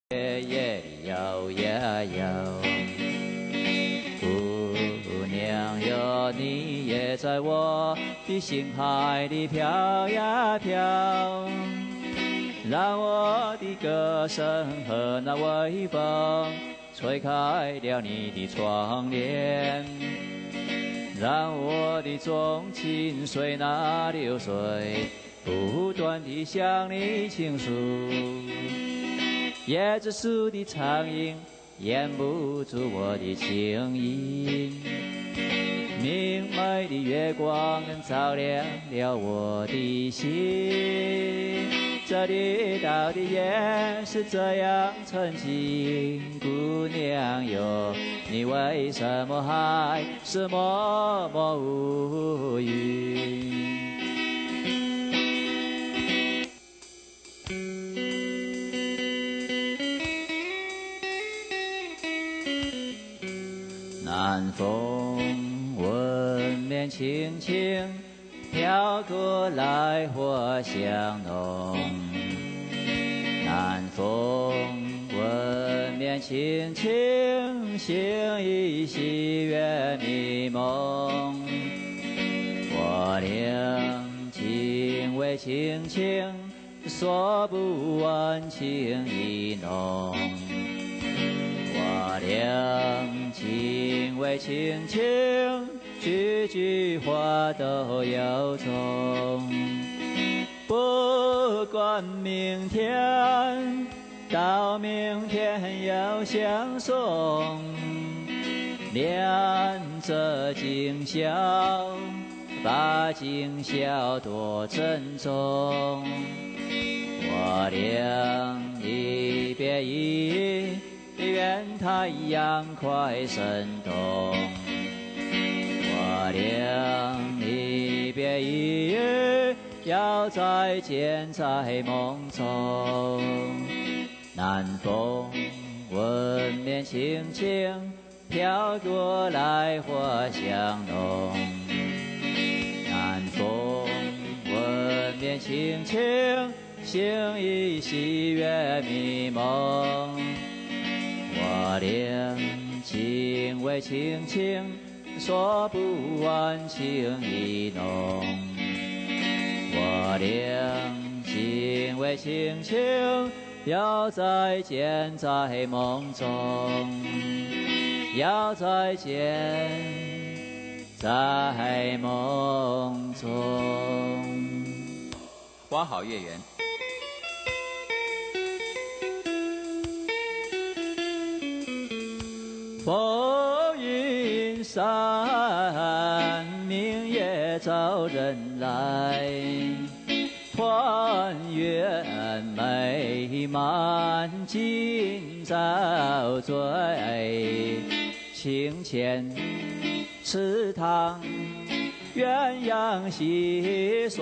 夜夜里摇呀摇，姑娘哟，你也在我的心海里飘呀飘，让我的歌声和那微风吹开了你的窗帘，让我的钟情随那流水不断地向你倾诉。椰子树的苍蝇掩不住我的情意，明媚的月光照亮了我的心。这里到底也是这样纯净，姑娘哟，你为什么还是默默无语？南风吻面轻轻飘过来，花香浓。南风吻面轻轻，心依稀月迷蒙。我俩情为轻轻，说不完情意浓。我俩情为轻轻，句句话都有衷。不管明天，到明天又相送。两者今宵，把今宵多珍重。我俩一别意，愿太阳快升东。我俩一别意，要再见在梦中。南风吻面轻轻飘过来，花香浓。南风吻面轻轻，心依稀月迷蒙。我俩情为轻轻，说不完情意浓。我俩情为轻轻，要再见在梦中，要再见在梦中。 花好月圆。 风云散，明月照人来，团圆美满今朝醉。清浅池塘，鸳鸯戏水，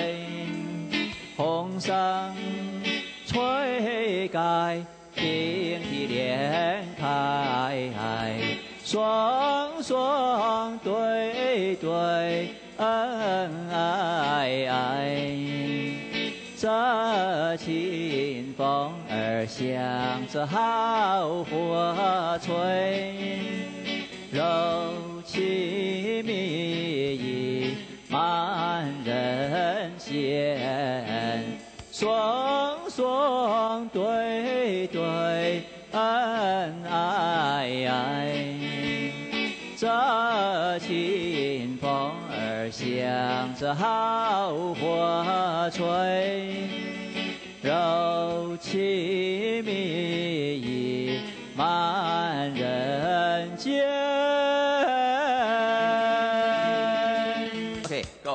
红裳吹盖，并蒂莲开，双双对对，恩爱爱。这清风儿向着好火吹，柔情蜜意满人间，双双对对，恩爱爱。这清风儿向着好火吹，柔情蜜意满人间。 OK, go。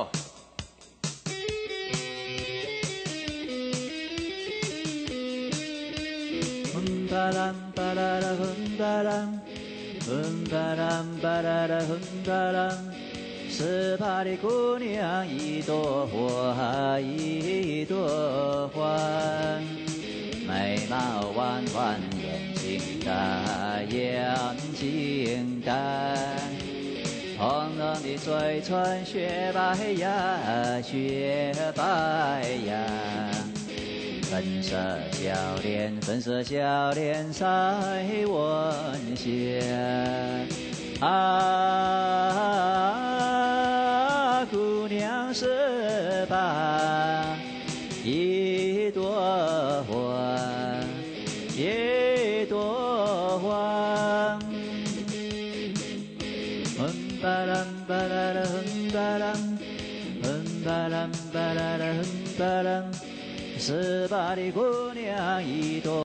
巴啷巴啦啦，巴啷。巴啷巴啦啦，巴啷，十八的姑娘一朵花一朵花，眉毛弯弯，眼睛大，眼睛大，红红的嘴唇雪白呀，雪白呀。 粉色小脸，粉色小脸在晚霞。啊，姑娘是把一朵花，一朵花。巴啷巴啦啦，巴啷，巴啷巴啦啦，巴啷，十八的姑娘一朵。